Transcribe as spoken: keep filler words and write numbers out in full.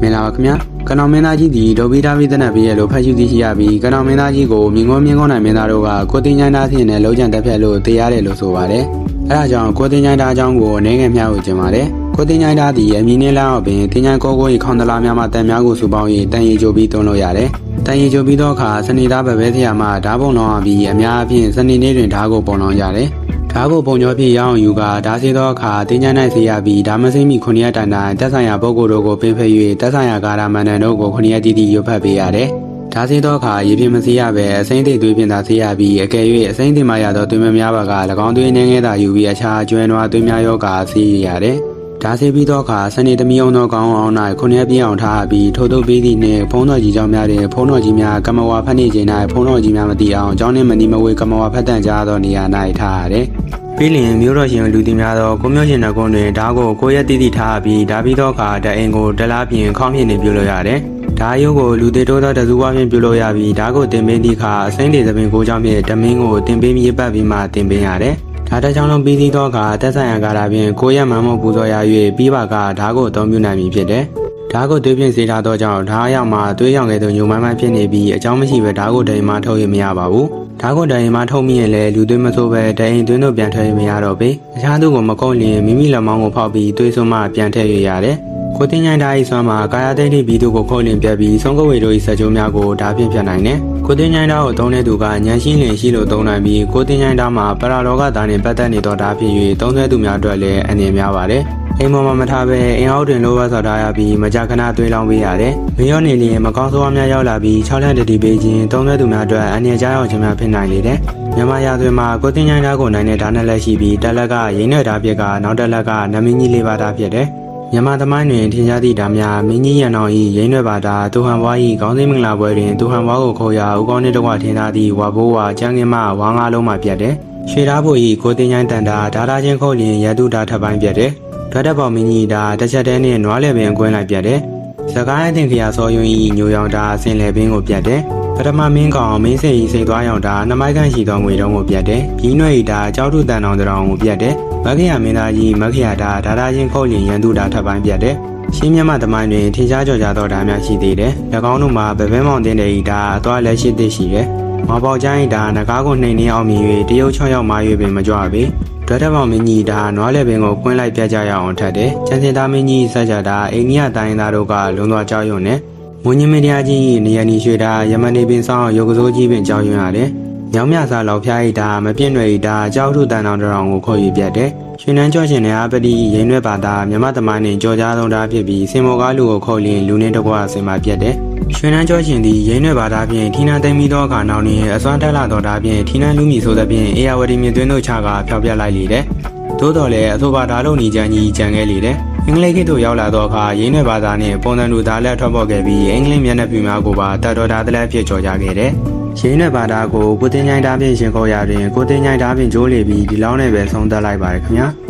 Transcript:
မင်္ဂလာပါခင်ဗျာကနောင်မင်းသားကြီးဒီဒိုဘီဒါဗီတနတ်ပြည့်လို့ဖတ်ယူသိရှိရပြီးကနောင်မင်းသားကြီးကိုမြင်းကုန်းမြင်းကုန်းနိုင်မင်းသားတို့ကကိုတင်ချိုင်းသားဖြစ်နေလုံးချန်တက်ဖြတ်လို့တရားတယ်လို့ဆိုပါတယ်အဲဒါကြောင့်ကိုတင်ချိုင်းသားအကြောင်းကိုအနေငယ်မျှဝေခြင်းပါတယ်ကိုတင်ချိုင်းသားဒီအမည်နဲ့လောက်ပင်တင်ချိုင်းကိုကိုရီခေါင်တလားများမှတန်များကိုစုပေါင်း၍တန်ရီကြိုပြီးတွန်းလို့ရတယ်တန်ရီကြိုပြီးတော့အခါစနေသားပဲပဲဆရာမဓာတ်ပုံလောင်းပြီးအများအပြားစနေနေ့တွင်ဓာတ်ကိုပုံလောင်းရတယ်ဓာတ်ကိုပုံကျော်ဖြစ်ရအောင်ယူကဓာတ်စေသောအခါတင်ချိုင်းနိုင်စေရပြီးဓာမစိမ့်မိခုနှစ်ရက်တိုင်တိုင်တက်ဆိုင်ရာပုဂ္ဂိုလ်တို့ကိုပေးဖက်၍တက်ဆိုင်ရာကာရမန္တန်တို့ကိုခုနှစ်ရက်တည်တည်ရွတ်ဖတ်ပေးရတယ်ဓာတ်စေသောအခါရေပြင်းမစေရပဲအစိမ့်သိသွေးပြင်းသာစေရပြီးအကယ်၍အစိမ့်သိမှရသောသွေးမများပါက၎င်းသွေးနှင်းငယ်သာယူပြီးအခြားကျွဲနွားသွေးများယောဂါစေးရတယ်ဓာတ်စေပြီးသောအခါစနေသမီးအောင်သောကောင်းအောင်၌ခုနှစ်ရက်ပြည့်အောင်ထားပြီးထို့သို့ပြီးသည့်နှင့်ဖုံးတော်ကြီးเจ้าများတွင်ဖုံးတော်ကြီးများကမဝါဖတ်နေခြင်း၌ဖုံးတော်ကြီးများမသိအောင်အကြောင်းနှင့်မနီမဝေကမဝါဖတ်တန်ကြသောနေရာ၌ထားရတယ်ပြီးလျင်မျိုးတော်ရှင်လူတီများသောကိုမျိုးရှင်တော်ကုန်းတွင်ဓာတ်ကိုကိုရက်တိတိထားပြီးဓာပြီးသောအခါတအိမ်ကိုတလားပြင်ခေါင်းပြင်နေပြုလို့ရတယ်ဓာရုပ်ကိုလူသေးတိုးသောတစုဝါဖြင့်ပြုလို့ရပြီးဓာကိုတင်ပေးသည့်အခါအစိမ့်လေသပင်ကိုကြောင့်ဖြင့်ဓမင်းကိုတင်ပေးပြီးပတ်ပြီးမှတင်ပေးရတယ်ဓာတစ်ချောင်းလုံးပြီးသည့်သောအခါတက်ဆိုင်ရာကာလဖြင့်ကိုရက်မှန်မှုပူဇော်ရ၍ပြီးပါကဓာကိုအသုံးပြုနိုင်မည်ဖြစ်တယ်ဓာကိုသွေးဖြင့်စေထားသောကြောင့်ဓာအရောက်မှာသွေးရောင်ကဲ့သို့ညုံမှန်းမှန်းဖြစ်နေပြီးအကြောင်းမရှိဘဲဓာကိုတိုင်မှထုတ်ရမရပါဘူးဓာကိုတိုင်မှထုတ်မိရင်လည်းလူသွေးမဆိုးပဲတိုင်သွင်းတို့ပြန်ထွက်ရမရတော့ပေအခြားသူကိုမကုန်းလျင်မိမိလက်မောင်းကိုဖောက်ပြီးသွေးစွန်းမှပြန်ထည့်ရရတယ်ကိုတင်ချိုင်းဓာ၏စွမ်းမှာကာယသိတိဘီသူကိုခုတ်လင်ပြတ်ပြီးဆုံးကဝေတို့၏စကြိုးများကိုဓာဖြင့်ဖြတ်နိုင်တယ်ကိုတင်ချိုင်းဓာကိုသုံးတဲ့သူကညံရှင်းလင်ရှိလို့သုံးနိုင်ပြီးကိုတင်ချိုင်းဓာမှာပရာလောကသားနှင့်ပတ်သက်နေသောဓာဖြစ်၍သုံးဆွဲသူများအတွက်လည်းအနေများပါတယ်အိမ်ပေါ်မှာမထားဘဲအင်အောက်တွင်လိုဘဆော်ထားရပြီးမကြာခဏသွေးလောင်းပေးရတယ်။မရောနေလျင်မကောင်းဆိုးဝါးများရောက်လာပြီး၆လတတိပေးခြင်းသုံးဆွဲသူများအတွက်အနေကြားရောက်ခြင်းများဖြစ်နိုင်လေတယ်။မြန်မာရာသွင်းမှာကိုတင်ချိုင်းဓာကိုနိုင်တဲ့ဓာနဲ့လက်ရှိပြီးတက်လက်ကရင်းနဲ့ဓာပြက်ကနောက်တက်လက်ကနမင်းကြီးလေးပါးဓာဖြစ်တယ်။မြန်မာသမိုင်းတွင်ထင်ရှားသည့်ဓာများမင်းကြီးရန်တော်၏ရင်းရွက်ပါတာတူဟန်ဘွား၏ခေါင်းစိမ့်မင်္ဂလာပွဲတွင်တူဟန်ဘွားကိုခေါ်ရာဦးကောင်းနှင့်တကွထင်သာသည့်ဝါဘိုးဝါကျန်းကင်းမဝါငါလုံးမှပြတ်တယ်။ရွှေဓာဖို့၏ကိုတင်ချိုင်းတန်တာဓာတာချင်းခုတ်လျင်ရတုဓာထပ်ပိုင်းပြတ်တယ်။ဓာတ်ပေါမင်းကြီးဒါတစ်ချက်တည်းနဲ့နွားလေပင်အကွင်းလိုက်ပြတ်တယ်။စကိုင်းအသင်ခရာစောယွန်းဤညိုရောင်တာအစင်လေပင်ကိုပြတ်တယ်။ပထမမင်းကောင်မင်းစိတ်ဤစိတ်သွားရောင်တာနှမိုက်ခန့်ရှိသောငွေတုံးကိုပြတ်တယ်။ကြီးနွဲ့ဤဒါကြောက်ထုတန်တော်တောင်ကိုပြတ်တယ်။မခရမင်းသားကြီးမခရတာဒါဒါချင်းခုတ်လျင်ရန်သူတာထပ်ပိုင်းပြတ်တယ်။ရှင်းမြတ်မသမိုင်းတွင်ထင်ရှားကြော်ကြားသောဓာများရှိသေးတယ်။၎င်းတို့မှာဗဗင်းမောင်တင်တဲ့ဤဒါအသွားလက်ရှိသိရှိတယ်။မောင်ပေါကျိုင်းဤဒါငကားကိုနှိမ်နှင်းအောင်မြင်၍တရုတ်၆ယောက်မာ၍ပင်မကြွပေဓာတ်ပေါမင်းကြီးဒါနွားလေပင်ကိုကွင်းလိုက်ပြကြရအောင်ထပ်တယ်။ကျန်စင်သားမင်းကြီးဆက်ကြတာအိန္ဒိယတိုင်းသားတို့ကလွန်သွားကြောက်ရွံ့နဲ့မွန်ညမင်းတရားကြီးနေရနီရွှေတာယမနေပင်ဆောင်ရုပ်ကစိုးကြီးပင်ကြောက်ရွံ့ရတယ်။ညောင်မြစားလောက်ဖျားဤဒါမပြည့်နွယ်ဤဒါကြောက်ထုတန်တော်တောင်ကိုခေါ်ရပြတ်တယ်။ရွှေနန်းကြောရှင်နဲ့အပတိရင်းရွက်ပါတာမြမသမိုင်းနဲ့ကြော်ကြားဆုံးတာဖြစ်ပြီးစင်မောကားလူကိုခေါ်လင်းလူနဲ့တကွာဆင်မာပြတ်တယ်။ရွှေနန်းကြောရှင်သည်ရင်းရွက်ပါတာဖြင့်ထီနန်းသိမ်းပြီးသောအခါနောက်နှင့်အစွမ်းတက်လာသောတာဖြင့်ထီနန်းလူမီဆိုသဖြင့်အေယဝတီမြစ်သွင်းတို့ချကဖျောက်ပြလိုက်လေတယ်။သို့တော်လည်းအဆိုပါဓာလုံးညီချန်ကြီးကြံခဲ့လေတယ်။အင်္ဂလိပ်ခေတ်သို့ရောက်လာသောအခါရင်းရွက်ပါတာနှင့်ပုံစံလူသားလက်ထွက်ပေါ်ခဲ့ပြီးအင်္ဂလိပ်မျက်နှာပြူများကိုပါတတ်တော်ဓာတ်လက်ဖြစ်ကြော်ကြခဲ့တယ်။ရင်းရွက်ပါတာကိုကိုတင်ချိုင်းဓာဖြင့်ရှင်ခေါ်ရာတွင်ကိုတင်ချိုင်းဓာဖြင့်ဂျိုးလေပြီးဒီလောင်းနဲ့ပဲဆုံးသက်လိုက်ပါတယ်ခင်ဗျာ။